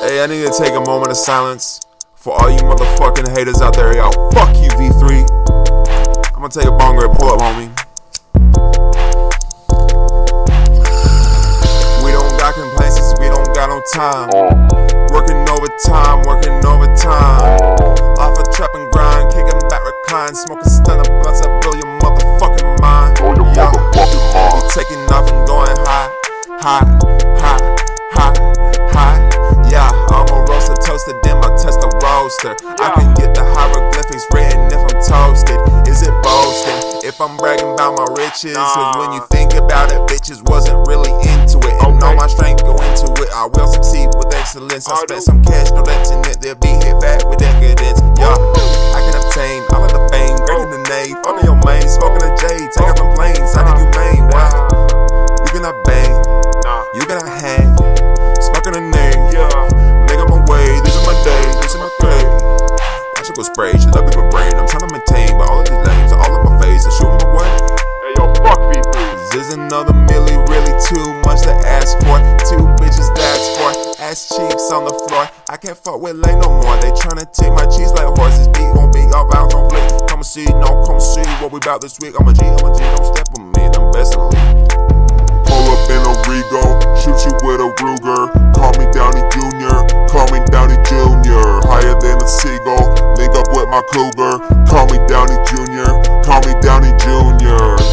Hey, I need to take a moment of silence for all you motherfucking haters out there. Yo, fuck you, V3. I'm gonna take a bonger and pull up, homie. We don't got complaints since we don't got no time. Working overtime, off a trap and grind, kicking back recline, smoking stunner blunts that blow your motherfucking mind. Yeah, you taking off and going high. Yeah, I'ma roast a toaster, then I'll test the roaster. I can get the hieroglyphics written if I'm toasted. Is it boasting if I'm bragging about my riches? Cause when you think about it, bitches wasn't really into it. And all my strength go into it, I will succeed with excellence. I spent some cash, no that's in it. They'll be hit back with decadence. Yeah, I can obtain all of the fame, greater than they. Fuck your main, smoking a J, take out them planes. How do you main? Why? You cannot bang, you cannot hang, smoking a name. Making my way, this is my day, this is my grade. I should go spray, she love me my brain. I'm trying to maintain, but all of these lames are all in my face. I shoot my way. Hey yo, fuck V3. This is another milli, really too much to ask for. Two bitches, that's for ass cheeks on the floor. I can't fuck with lane no more. They tryna take my cheese like horses. Beat on beat, all bounce on flick. Come and see, no, come and see what we bout this week. I'm a G, don't step on me, I'm best in the league. Pull up in a Rego, shoot you with a Ruger. Call me Downey Jr, call me Downey Jr. Higher than a seagull, link up with my cougar. Call me Downey Jr, call me Downey Jr.